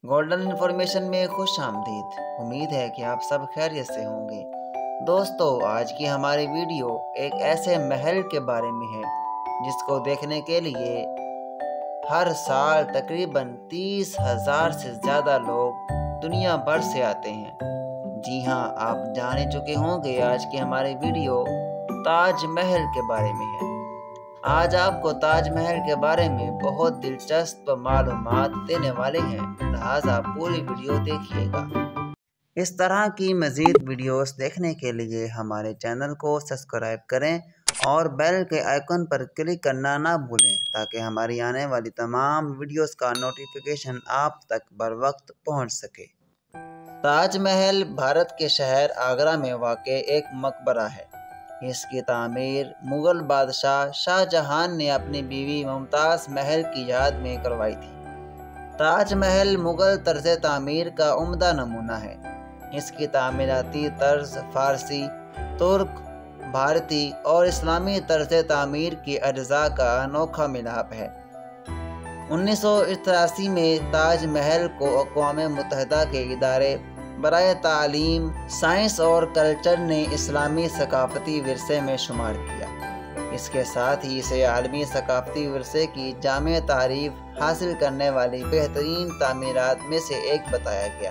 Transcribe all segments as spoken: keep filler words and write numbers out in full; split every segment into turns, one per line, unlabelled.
Golden information में खुश आमदीद। उम्मीद है कि आप सब खैरियत से होंगे। दोस्तों, आज की हमारी वीडियो एक ऐसे महल के बारे में है जिसको देखने के लिए हर साल तकरीबन तीस हजार से ज़्यादा लोग दुनिया भर से आते हैं। जी हाँ, आप जान ही चुके होंगे आज की हमारी वीडियो ताजमहल के बारे में है। आज आपको ताजमहल के बारे में बहुत दिलचस्प मालूमात देने वाले हैं, लिहाजा पूरी वीडियो देखिएगा। इस तरह की मज़ीद वीडियोस देखने के लिए हमारे चैनल को सब्सक्राइब करें और बेल के आइकन पर क्लिक करना ना भूलें ताकि हमारी आने वाली तमाम वीडियोस का नोटिफिकेशन आप तक बर वक्त पहुँच सके। ताजमहल भारत के शहर आगरा में वाक़ एक मकबरा है। इसकी तामीर मुग़ल बादशाह शाहजहां ने अपनी बीवी मुमताज़ महल की याद में करवाई थी। ताजमहल मुग़ल तर्ज तामीर का उम्दा नमूना है। इसकी तामीराती तर्ज फ़ारसी, तुर्क, भारतीय और इस्लामी तर्ज तामीर की अज्जा का अनोखा मिलाप है। उन्नीस सौ तिरासी में ताजमहल को अक़वाम मुत्तहिदा के इदारे बराए तालीम, साइंस और कल्चर ने इस्लामी सकाफ़ती विरसे में शुमार किया। इसके साथ ही इसे आलमी सकाफ़ती विरसे की जामे तारीफ़ हासिल करने वाली बेहतरीन तामीरात में से एक बताया गया।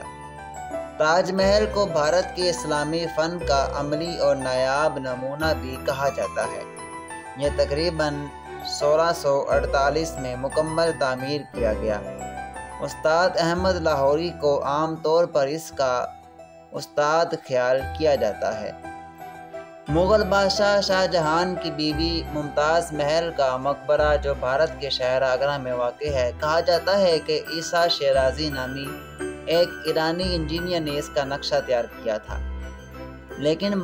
ताजमहल को भारत के इस्लामी फ़न का अमली और नायाब नमूना भी कहा जाता है। यह तकरीबन सोलह सौ अड़तालीस में मुकम्मल तामीर किया गया। उस्ताद अहमद लाहौरी को आम तौर पर इसका उस्ताद ख्याल किया जाता है। मुग़ल बादशाह शाहजहां की बीवी मुमताज़ महल का मकबरा जो भारत के शहर आगरा में वाक़ है, कहा जाता है कि ईसा शेराजी नामी एक ईरानी इंजीनियर ने इसका नक्शा तैयार किया था, लेकिन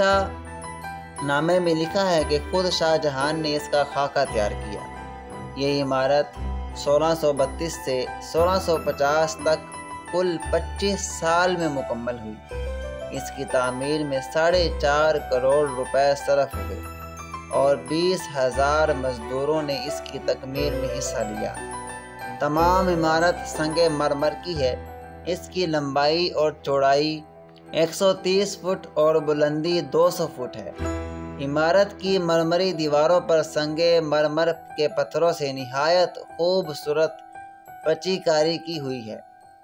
बादशाह नामे में लिखा है कि खुद शाहजहां ने इसका खाका तैयार किया। ये इमारत सोलह सौ बत्तीस से सोलह सौ पचास तक कुल पच्चीस साल में मुकम्मल हुई। इसकी तामीर में साढ़े चार करोड़ रुपए सरफ हुए और बीस हजार मजदूरों ने इसकी तकमील में हिस्सा लिया। तमाम इमारत संगे मरमर की है। इसकी लंबाई और चौड़ाई एक सौ तीस फुट और बुलंदी दो सौ फुट है। इमारत की मरमरी दीवारों पर संगे मरमर के पत्थरों से निहायत खूबसूरत पच्चीकारी की हुई है।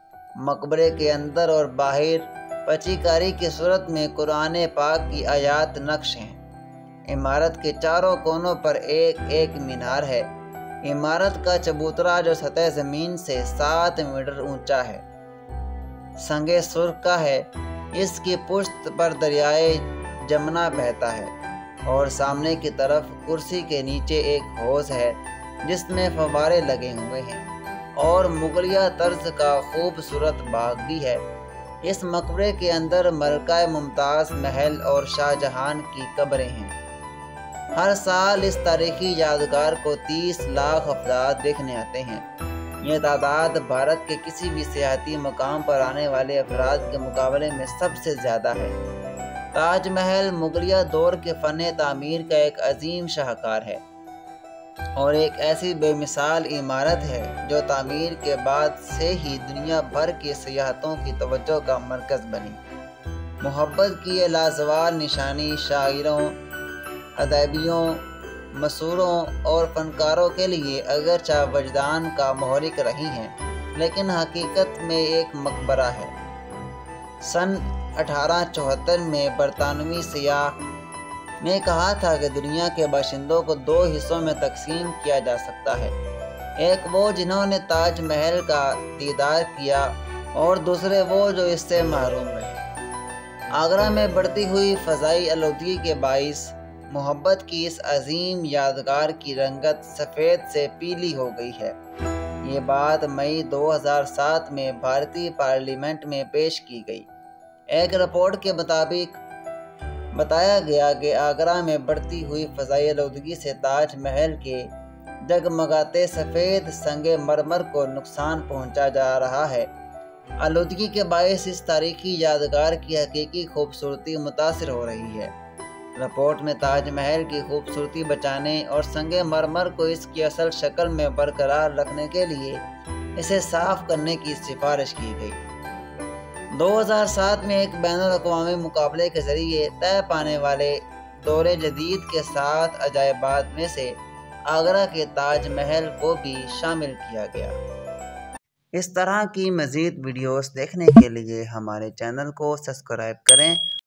मकबरे के अंदर और बाहर पच्चीकारी की सूरत में कुरान पाक की आयात नक्श हैं। इमारत के चारों कोनों पर एक एक मीनार है। इमारत का चबूतरा जो सतह ज़मीन से सात मीटर ऊंचा है, संगे सुर्ख का है। इसकी पुश्त पर दरियाए जमुना बहता है और सामने की तरफ कुर्सी के नीचे एक हौज़ है जिसमें फव्वारे लगे हुए हैं और मुगलिया तर्ज का खूबसूरत बाग भी है। इस मकबरे के अंदर मलका मुमताज़ महल और शाहजहां की कब्रें हैं। हर साल इस तारीखी यादगार को तीस लाख अफराद देखने आते हैं। यह तादाद भारत के किसी भी सियाहती मकाम पर आने वाले अफराद के मुकाबले में सबसे ज़्यादा है। ताजमहल मुगलिया दौर के फ़न तामीर का एक अजीम शाहकार है और एक ऐसी बेमिसाल इमारत है जो तामीर के बाद से ही दुनिया भर के सियाहतों की तवज्जो का मरकज़ बनी। मोहब्बत की ये लाजवाल निशानी शायरों, अदबियों, मसूरों और फनकारों के लिए अगरचा वजदान का महरिक रही हैं, लेकिन हकीकत में एक मकबरा है। सन अठारह सौ चौहत्तर में बरतानवी सियाह ने कहा था कि दुनिया के बाशिंदों को दो हिस्सों में तकसीम किया जा सकता है, एक वो जिन्होंने ताजमहल का दीदार किया और दूसरे वो जो इससे महरूम रहे। आगरा में बढ़ती हुई फ़ज़ाई आलूदगी के बाइस मोहब्बत की इस अजीम यादगार की रंगत सफ़ेद से पीली हो गई है। ये बात मई दो हज़ार सात में भारतीय पार्लियामेंट में पेश की गई। एक रिपोर्ट के मुताबिक बताया गया कि आगरा में बढ़ती हुई फ़ज़ाई आलूदगी से ताजमहल के जगमगाते सफ़ेद संगे मरमर को नुकसान पहुंचा जा रहा है। आलूदगी के बायस इस तारीखी यादगार की हकीकी खूबसूरती मुतासिर हो रही है। रिपोर्ट में ताजमहल की खूबसूरती बचाने और संगे मरमर को इसकी असल शक्ल में बरकरार रखने के लिए इसे साफ करने की सिफारिश की गई। दो हज़ार सात में एक बैनुल-अक़वामी मुकाबले के जरिए तय पाने वाले दौरे जदीद के साथ अजायबात में से आगरा के ताज महल को भी शामिल किया गया। इस तरह की मज़ीद वीडियोस देखने के लिए हमारे चैनल को सब्सक्राइब करें